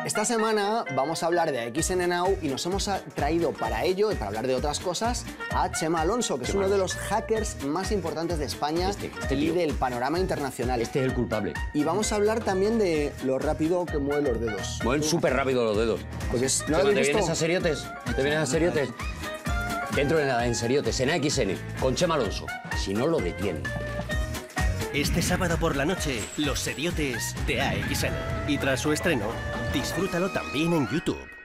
Esta semana vamos a hablar de AXN Now y nos hemos traído para ello y para hablar de otras cosas a Chema Alonso, que es uno de los hackers más importantes de España y del panorama internacional. Este es el culpable. Y vamos a hablar también de lo rápido que mueve los dedos. Mueven súper rápido los dedos. Porque ¿no Chema, lo ¿te habéis vienes visto? a Seriotes? ¿Te vienes a Seriotes? Dentro de nada, en Seriotes, en AXN, con Chema Alonso. Si no, lo detienen. Este sábado por la noche, Los Seriotes de AXN. Y tras su estreno, disfrútalo también en YouTube.